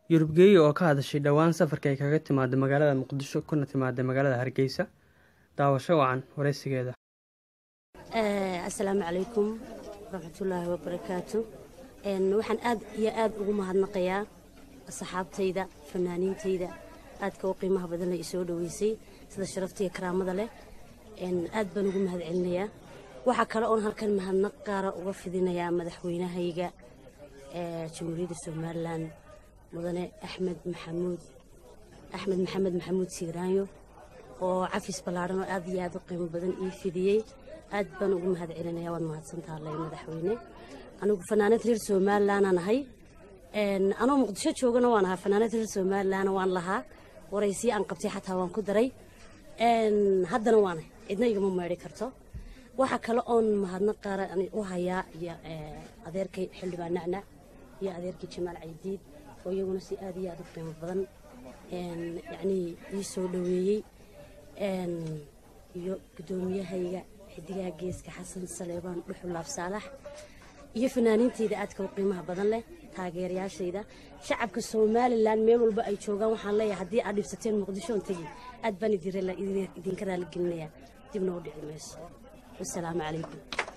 Yurubgeeyi oo ka hadashay dhawaan safarka ay kaga timaado magaalada Muqdisho kuna timaada magaalada Hargeysa. Daawasho wacan wareysigeeda. Assalaamu calaykum waraxmatullaahi wabarakaatuh. Waxaan aad iyo aad ugu mahadnaqayaa asxaabtayda, fanaaniintayda aadka u qiimaha badan ay soo dhaweysay sida sharafta iyo karaamada leh. Aad baan ugu mahadcelinayaa. waxa kale oo halkan mahadnaq gaar ah uga fidinayaa madaxweynahayga Jamhuuriyadda Soomaaliland mudane Axmed Maxamed Maxamuud Siiraanyo oo cafis balaaran oo aad iyo aad u qiimo badan ii fidiyay. aad baan ugu mahadcelinayaa. waad mahadsantahay madaxweyne. anigu fanaanad reer Soomaaliland aan ahay. anoo Muqdisho joogana waan ahaa fanaanad reer Soomaaliland waan lahaa waraysi aan qabtay xataa waan ku daray. haddana waan cidna igama meeri karto. waxa kale oo mahadnaq qaar ah u hayaa adeerkay xildhibaan Nacnac iyo adeerkay Jamaal Caydiid oo iyaguna si aad iyo aad u qiimo badan ii soo dhaweeyay. iyo gudoomiyahayga xidigaha geeska Xasan Saleebaan Dhuxulaab Saalax iyo fanaaniintayda aadka u qiimaha badan leh taageerayaashayda shacabka Soomaaliland meel walba ay joogaan waxaan leeyahay haddii aad dhibsateen Muqdisho intagi aad baan idinka raali gelinayaa dibna u dhici mayso. والسلام عليكم.